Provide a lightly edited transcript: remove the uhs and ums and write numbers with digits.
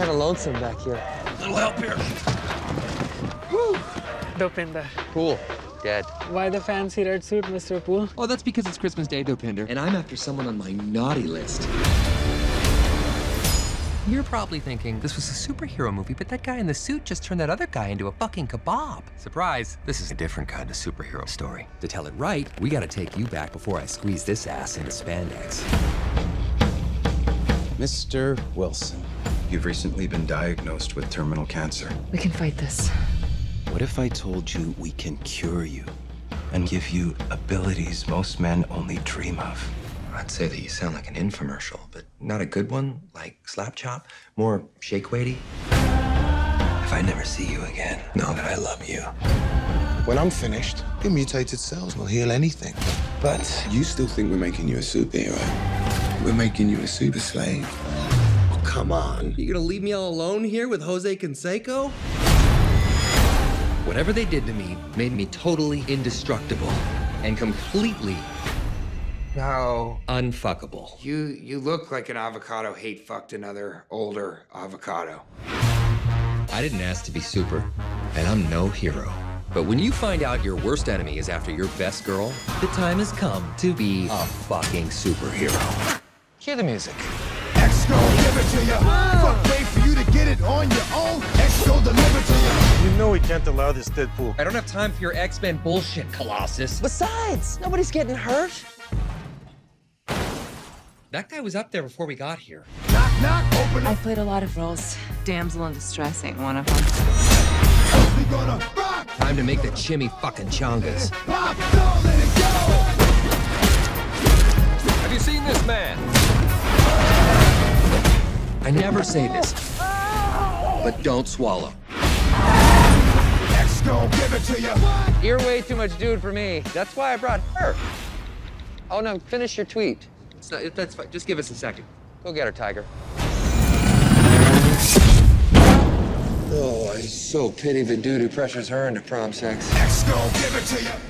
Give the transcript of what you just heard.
kind of lonesome back here. Little help here. Woo! Dopinder. Pool. Dead. Why the fancy red suit, Mr. Poole? Oh, that's because it's Christmas Day, Dopinder. And I'm after someone on my naughty list. You're probably thinking, this was a superhero movie, but that guy in the suit just turned that other guy into a fucking kebab. Surprise, this is a different kind of superhero story. To tell it right, we gotta take you back before I squeeze this ass into spandex. Mr. Wilson, you've recently been diagnosed with terminal cancer. We can fight this. What if I told you we can cure you and give you abilities most men only dream of? I'd say that you sound like an infomercial, but not a good one, like Slap Chop, more shake weighty. If I never see you again, know that I love you. When I'm finished, your mutated cells will heal anything. But you still think we're making you a superhero. We're making you a super slave. Oh, come on. You gonna leave me all alone here with Jose Canseco? Whatever they did to me made me totally indestructible and completely No. unfuckable. You look like an avocado hate fucked another older avocado. I didn't ask to be super, and I'm no hero. But when you find out your worst enemy is after your best girl, the time has come to be a fucking superhero. Cue the music. X gon' give it to you. Fuck, wait for you to get it on your own. X gon' deliver to you. You know we can't allow this Deadpool. I don't have time for your X-Men bullshit, Colossus. Besides, nobody's getting hurt. That guy was up there before we got here. Knock, knock, open up. I've played a lot of roles. Damsel in distress ain't one of them. We gonna rock. Time to make the chimmy fucking chongas. Pop, don't let it go. Have you seen this man? I never say this, but don't swallow. X gon' give it to you. You're way too much dude for me. That's why I brought her. Oh, no, finish your tweet. That's fine. Just give us a second. Go get her, Tiger. Oh, I so pity the dude who pressures her into prom sex. X gon' give it to you.